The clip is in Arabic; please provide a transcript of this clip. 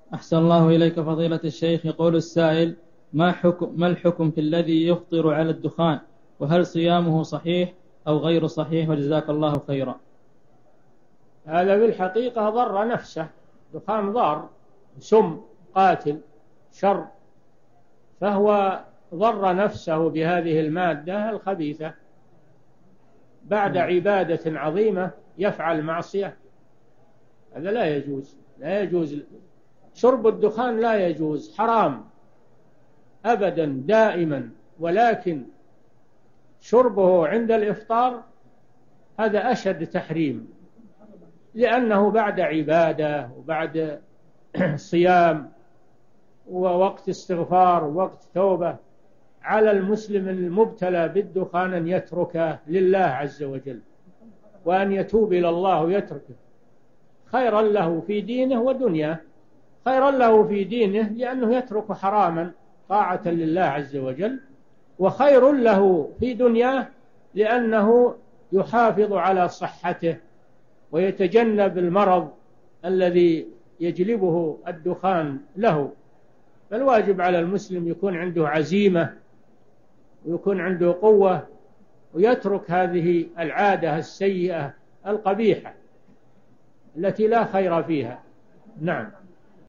أحسن الله إليك فضيلة الشيخ. يقول السائل: ما الحكم في الذي يفطر على الدخان، وهل صيامه صحيح أو غير صحيح؟ وجزاك الله خيرا. هذا بالحقيقة ضر نفسه، دخان ضار، سم قاتل شر، فهو ضر نفسه بهذه المادة الخبيثة بعد عبادة عظيمة يفعل معصية. هذا لا يجوز، لا يجوز شرب الدخان، لا يجوز، حرام أبدا دائما، ولكن شربه عند الإفطار هذا أشد تحريم، لأنه بعد عبادة وبعد صيام ووقت استغفار ووقت توبة. على المسلم المبتلى بالدخان أن يتركه لله عز وجل، وأن يتوب إلى الله ويتركه، خيرا له في دينه ودنياه. خيرا له في دينه لأنه يترك حراما طاعة لله عز وجل، وخير له في دنياه لأنه يحافظ على صحته ويتجنب المرض الذي يجلبه الدخان له. فالواجب على المسلم يكون عنده عزيمة ويكون عنده قوة، ويترك هذه العادة السيئة القبيحة التي لا خير فيها. نعم.